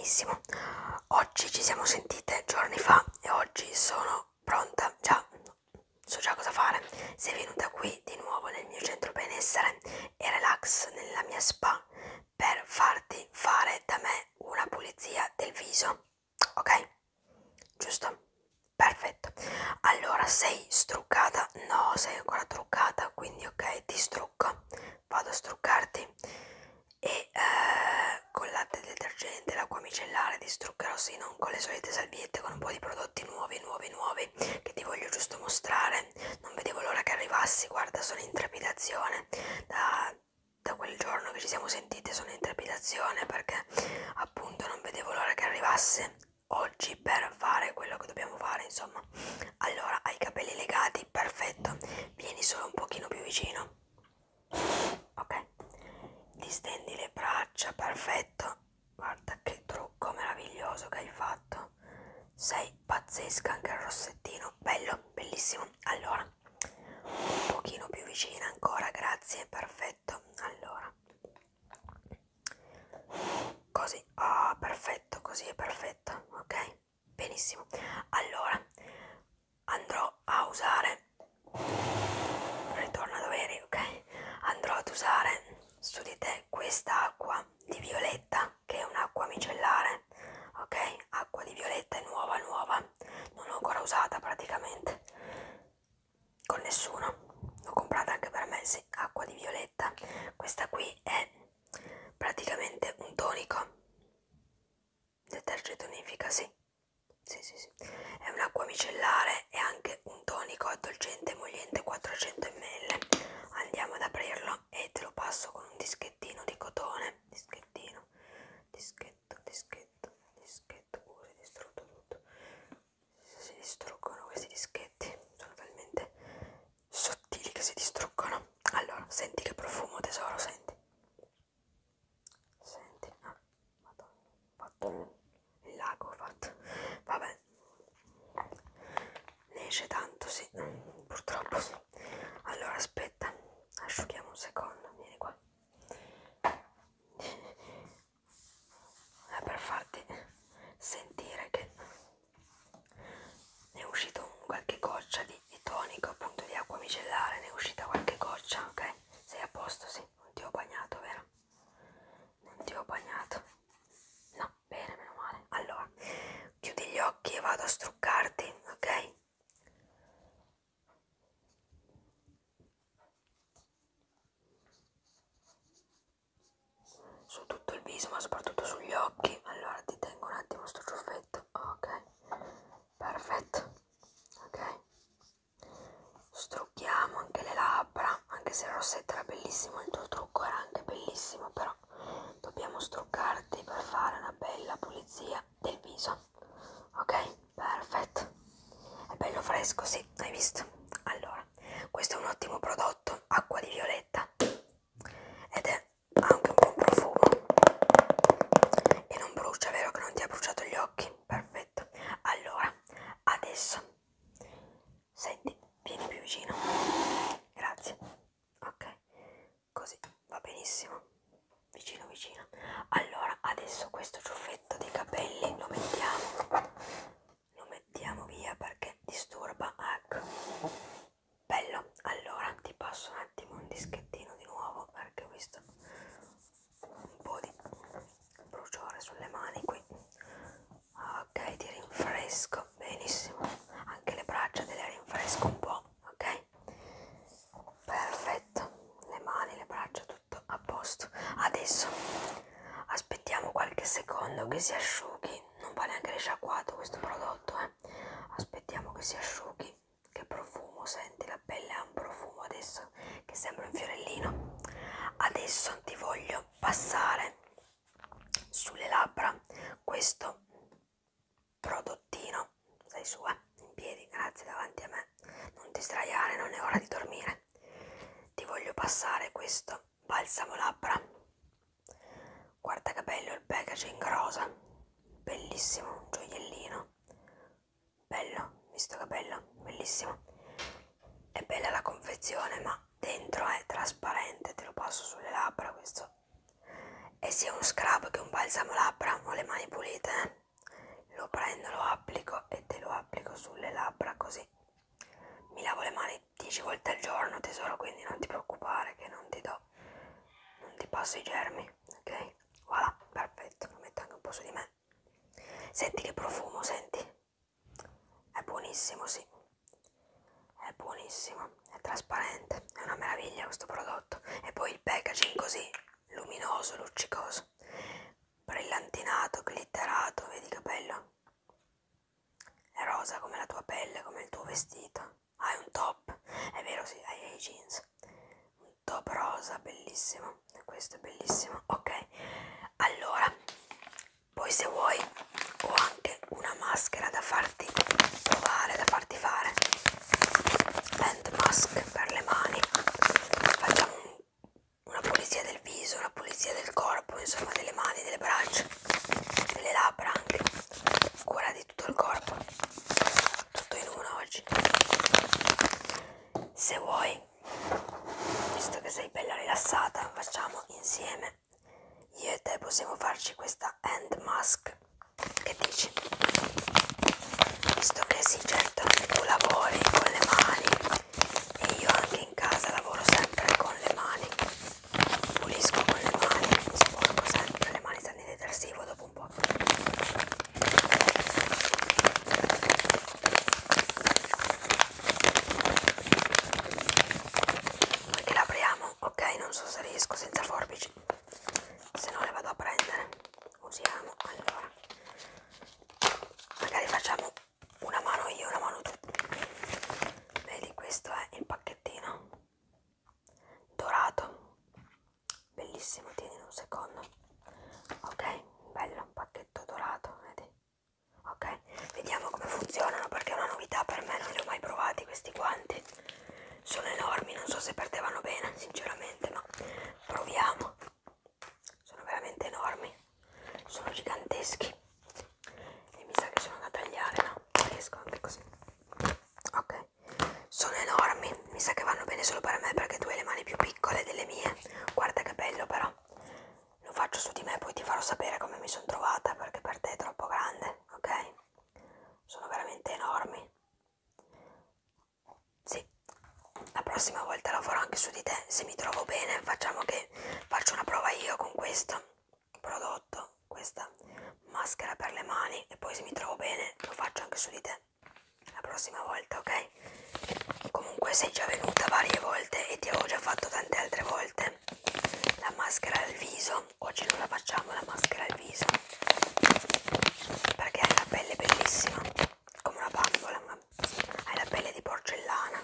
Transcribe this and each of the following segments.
benissimo. Oggi ci siamo sentite giorni fa e oggi sono pronta, so già cosa fare. Sei venuta qui di nuovo nel mio centro benessere e relax, nella mia spa, per farti fare da me una pulizia del viso, ok? Giusto? Perfetto. Allora, sei struccata? No, sei ancora truccata, quindi ok, ti strucco. Vado a struccarti e con latte detergente, l'acqua micellare ti struccherò, sì, non con le solite salviette, con un po' di prodotti nuovi che ti voglio giusto mostrare. Non vedevo l'ora che arrivassi, guarda, sono in trepidazione da quel giorno che ci siamo sentite, sono in trepidazione perché appunto non vedevo l'ora che arrivasse oggi per fare quello che dobbiamo fare, insomma. Allora, hai i capelli legati, perfetto, vieni solo un pochino più vicino, ok, distendi le braccia, perfetto, guarda che trucco meraviglioso che hai fatto, sei pazzesca, anche il rossettino, bello, bellissimo. Allora, un pochino più vicina ancora, grazie, perfetto. Allora, così, ah, perfetto, così è perfetto, ok, benissimo. Allora, andrò a usare, ritorna dove eri, ok, andrò ad usare su di te questa acqua di violetta, che è un'acqua micellare, ok, acqua di violetta, è nuova, non l'ho ancora usata praticamente con nessuno, l'ho comprata anche per me, sì, acqua di violetta. Questa qui è praticamente un tonico, deterge tonifica, sì, è un'acqua micellare e anche un tonico addolcente emoliente 400 ml. Andiamo ad aprirlo e te lo passo con un dischettino di cotone, dischettino, dischetto, si è distrutto tutto, si distruggono questi dischetti, sono talmente sottili che si distruggono. Allora, senti che profumo, tesoro, senti, ah, madonna, fatto il lago, fatto, vabbè, ne esce tanto, sì, purtroppo sì. Allora aspetta, asciughiamo un secondo, vieni qua, per farti sentire che ne è uscito qualche goccia di tonico, appunto di acqua micellare, ne è uscita qualche goccia, ok? Sei a posto, sì, non ti ho bagnato, vero? Non ti ho bagnato, no, bene, meno male. Allora, chiudi gli occhi e vado a struccarti, ok? Su tutto il viso, ma soprattutto sugli occhi. Allora ti tengo un attimo sto ciuffetto, ok, perfetto, ok, strucchiamo anche le labbra, anche se il rossetto era bellissimo, il tuo trucco era anche bellissimo, però dobbiamo struccarti per fare una bella pulizia del viso, ok, perfetto, è bello fresco, sì, hai visto? Allora, questo è un ottimo prodotto, acqua di violetta, ed è anche un buon profumo e non brucia, vero che non ti ha bruciato gli occhi? Perfetto. Allora, adesso senti, vieni più vicino, grazie, ok, così va benissimo, vicino vicino. Allora, adesso questo ciuffetto dei capelli lo mettiamo via perché disturba, ecco, bello. Allora ti passo un attimo un dischettino di nuovo perché ho visto un po' di bruciore sulle mani qui, ok, ti rinfresco, benissimo, anche le braccia te le rinfresco un po', ok, perfetto, le mani, le braccia, tutto a posto. Adesso aspettiamo qualche secondo che si asciughi, non va neanche risciacquato questo prodotto, aspettiamo che si asciughi. Che profumo, senti, la pelle ha un profumo adesso che sembra un fiorellino. Adesso ti voglio passare sulle labbra questo prodottino, stai su, in piedi, grazie, davanti a me, non ti sdraiare, non è ora di dormire. Ti voglio passare questo balsamo labbra, guarda che bello il packaging rosa, bellissimo, un gioiellino, bello, visto che bello, bellissimo, è bella la confezione ma dentro è trasparente, te lo passo sulle labbra questo, e sia uno scrub che un balsamo labbra, ho le mani pulite, passo i germi, ok? Voilà, perfetto, lo metto anche un po' su di me. Senti che profumo, senti? È buonissimo, sì. È buonissimo, è trasparente, è una meraviglia questo prodotto. E poi il packaging così, luminoso, luccicoso, brillantinato, glitterato, vedi che bello? È rosa come la tua pelle, come il tuo vestito. Hai un top, è vero, sì, hai i jeans. Un top rosa, bellissimo. E questo è bellissimo. Ok, allora, poi se vuoi ho anche una maschera da farti provare, da farti fare. Hand mask per le mani. Facciamo una pulizia del viso, una pulizia del corpo, insomma delle mani, delle braccia, delle labbra anche. Cura di tutto il corpo. Tutto in uno oggi. Se vuoi, visto che sei bella rilassata, facciamo insieme. Io e te possiamo farci questa hand mask. Che dici? Visto che sì, certo, tu lavori con le mani e io anche in casa lavoro sempre con le mani. Pulisco con le mani, mi sporco sempre, le mani stanno in detersivo dopo un po'. Noi che l'apriamo, ok, non so se riesco senza forbici, se no le vado a prendere. Usiamo, allora, magari facciamo una mano io, una mano tu. Vedi, questo è il pacchettino dorato, bellissimo, tieni un secondo. Ok, bello, un pacchetto dorato, vedi? Ok, vediamo come funzionano perché è una novità per me, non li ho mai provati questi guanti. Sono enormi, non so se per te vanno bene, sinceramente, ma proviamo. Sono veramente enormi, sono giganteschi e mi sa che sono da tagliare, no? Riesco anche così. Ok, sono enormi, mi sa che vanno bene solo per me perché tu hai le mani più piccole delle mie. Guarda che bello però. Lo faccio su di me, poi ti farò sapere come mi sono trovata perché per te è troppo grande, ok? Sono veramente enormi. Sì, la prossima volta lo farò anche su di te. Se mi trovo bene, facciamo che faccio una prova io con questo prodotto, questa maschera per le mani, e poi se mi trovo bene lo faccio anche su di te la prossima volta, ok? Comunque sei già venuta varie volte e ti avevo già fatto tante altre volte la maschera al viso. Oggi non la facciamo la maschera al viso perché hai la pelle bellissima come una bambola, ma hai la pelle di porcellana,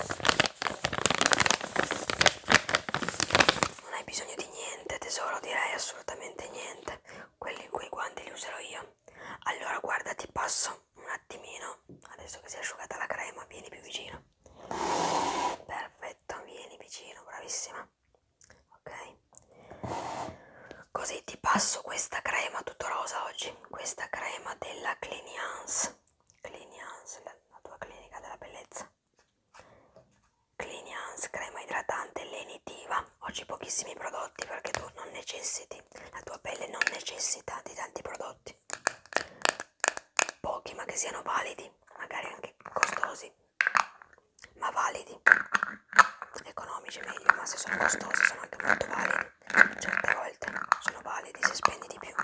non hai bisogno di niente tesoro, direi assolutamente niente. Quei guanti li userò io. Allora guarda, ti passo un attimino, adesso che si è asciugata la crema, vieni più vicino. Perfetto, vieni vicino, bravissima. Ok, così ti passo questa crema tutto rosa oggi, questa crema della Cliniance, la tua clinica della bellezza. Cliniance, crema idratante lenitiva. Oggi pochissimi prodotti perché tu non necessiti, la tua pelle non necessita di tanti prodotti. Pochi ma che siano validi, magari anche costosi, ma validi. Economici meglio, ma se sono costosi sono anche molto validi. Certe volte sono validi se spendi di più.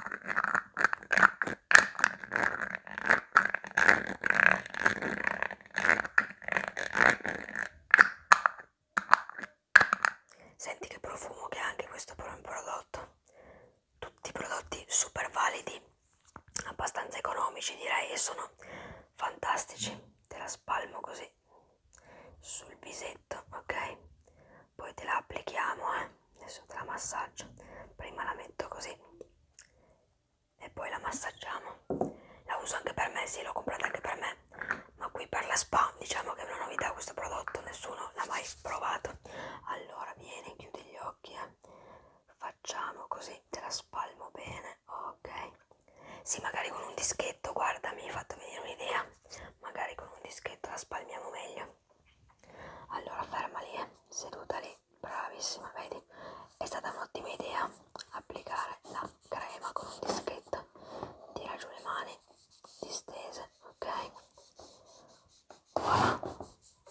Senti che profumo che ha anche questo prodotto. Tutti prodotti super validi, abbastanza economici direi, e sono fantastici. Te la spalmo così sul visetto, ok? Poi te la applichiamo, adesso te la massaggio. Prima la metto così e poi la massaggiamo. La uso anche per me, sì, l'ho comprata anche per me, ma qui per la spa diciamo che è una novità questo prodotto, nessuno l'ha mai provato. Allora vieni, chiudi gli occhi, facciamo così, te la spalmo bene, ok? Sì, magari con un dischetto, guarda, mi hai fatto venire un'idea, magari con un dischetto la spalmiamo meglio. Allora ferma lì, seduta lì, bravissima, vedi? È stata un'ottima idea applicare la crema con un dischetto. Tira giù le mani, distese, ok? Voilà.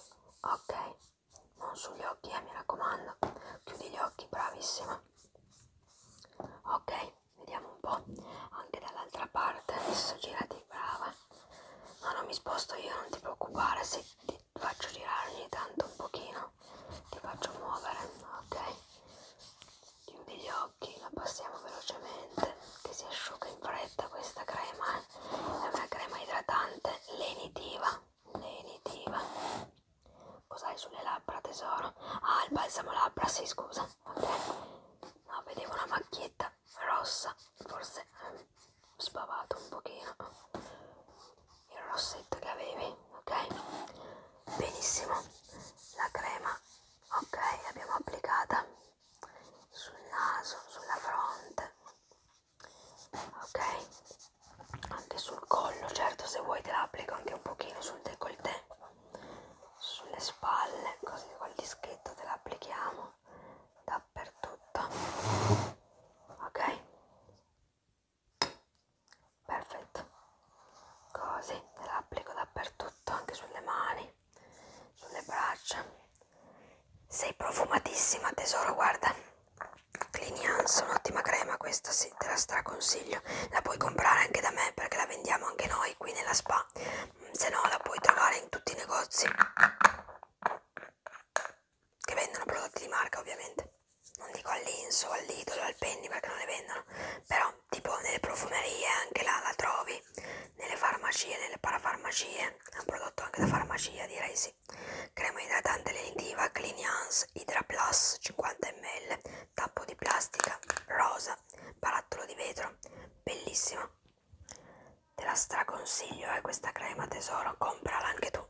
Ok, non sugli occhi, mi raccomando. Chiudi gli occhi, bravissima. Ok, vediamo un po' anche dall'altra parte. Adesso girati, brava. No, non mi sposto io, non ti preoccupare, se ti faccio girare ogni tanto un pochino, ti faccio muovere, ok? Chiudi gli occhi, la passiamo velocemente, che si asciuga in fretta questa crema, è una crema idratante, lenitiva, lenitiva. Cos'hai sulle labbra, tesoro? Ah, il balsamo labbra, sì, scusa, ok? No, vedevo una macchietta rossa, forse spavato un pochino il rossetto che avevi, ok? Benissimo, la crema, ok, l'abbiamo applicata sul naso, sulla fronte, ok? Anche sul collo, certo, se vuoi te la applico anche un pochino sul décolleté, sulle spalle, così col dischetto te la applichiamo dappertutto, ok? Perfetto, così te la applico dappertutto, anche sulle mani, sulle braccia. Sei profumatissima, tesoro, guarda. Cliniance, un'ottima crema questa, sì, te la straconsiglio. La puoi comprare anche da me perché la vendiamo anche noi qui nella spa, se no la puoi trovare in tutti i negozi che vendono prodotti di marca, ovviamente. Non dico all'Inso, all'Idolo, al Penny perché non le vendono, però tipo nelle profumerie anche là la trovi, nelle farmacie, nelle parafarmacie, è un prodotto anche da farmacia, direi sì. Crema idratante lenitiva Cliniance Hydra Plus 50 ml, tappo di plastica, rosa, barattolo di vetro, bellissima. Te la straconsiglio, questa crema, tesoro, comprala anche tu.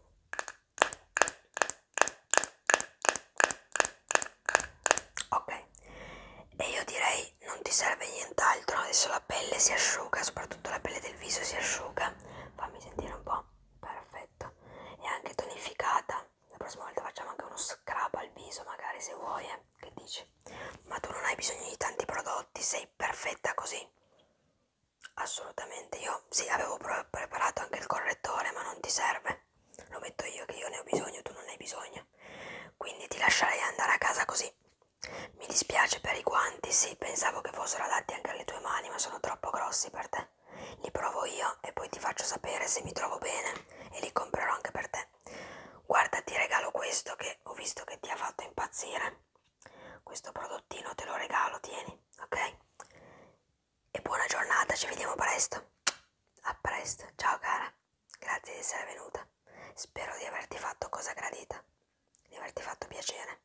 Ok, e io direi non ti serve nient'altro, adesso la pelle si asciuga, soprattutto la pelle del viso si asciuga, fammi sentire un po', perfetto, è anche tonificata, la prossima volta facciamo anche uno scrub al viso magari se vuoi, che dici? Ma tu non hai bisogno di tanti prodotti, sei perfetta così? Assolutamente, io sì, avevo preparato anche il correttore ma non ti serve, lo metto io che io ne ho bisogno, tu non ne hai bisogno, quindi ti lascerei andare a casa così. Mi dispiace per i guanti, sì, pensavo che fossero adatti anche alle tue mani, ma sono troppo grossi per te. Li provo io e poi ti faccio sapere se mi trovo bene e li comprerò anche per te. Guarda, ti regalo questo che ho visto che ti ha fatto impazzire. Questo prodottino te lo regalo, tieni, ok? E buona giornata, ci vediamo presto. A presto, ciao cara. Grazie di essere venuta. Spero di averti fatto cosa gradita, di averti fatto piacere,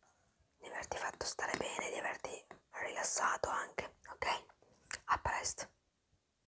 di averti fatto stare bene, di averti rilassato anche, ok? A presto.